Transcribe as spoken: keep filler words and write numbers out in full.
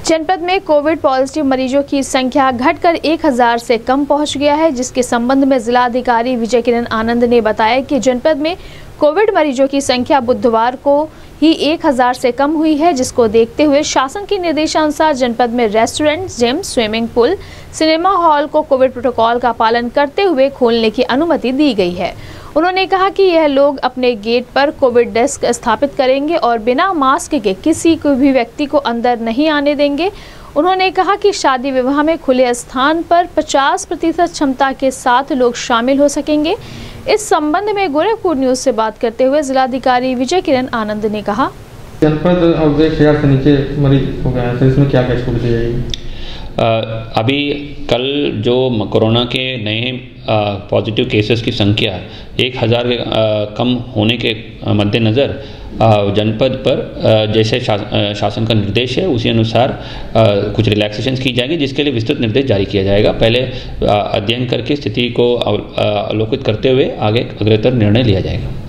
जनपद में Covid positive मरीजों की संख्या घटकर एक हज़ार से कम पहुंच गया है, जिसके संबंध में जिलाधिकारी विजय किरण आनंद ने बताया कि जनपद में कोविड मरीजों की संख्या बुधवार को ही एक हज़ार से कम हुई है, जिसको देखते हुए शासन के निर्देशानुसार जनपद में restaurant, gym, swimming pool, cinema hall को कोविड प्रोटोकॉल का पालन करते हुए खोलने की अनुमति दी गई है। उन्होंने कहा कि यह लोग अपने गेट पर कोविड डेस्क स्थापित करेंगे और बिना मास्क के किसी को भी व्यक्ति को अंदर नहीं आने देंगे। उन्होंने कहा कि शादी विवाह में खुले स्थान पर पचास प्रतिशत क्षमता के साथ लोग शामिल हो सकेंगे। इस संबंध में गोरखपुर न्यूज से बात करते हुए जिलाधिकारी विजय किरण आनंद ने कहा, जनपद अब एक हजार से नीचे मरीज हो गए हैं, तो इसमें क्या क्या छूट दी जाएगी? अभी कल जो कोरोना के नए पॉजिटिव केसेस की संख्या एक हज़ार के कम होने के मद्देनज़र जनपद पर जैसे शासन का निर्देश है उसी अनुसार कुछ रिलैक्सेशंस की जाएंगी, जिसके लिए विस्तृत निर्देश जारी किया जाएगा। पहले अध्ययन करके स्थिति को अवलोकित करते हुए आगे अग्रतर निर्णय लिया जाएगा।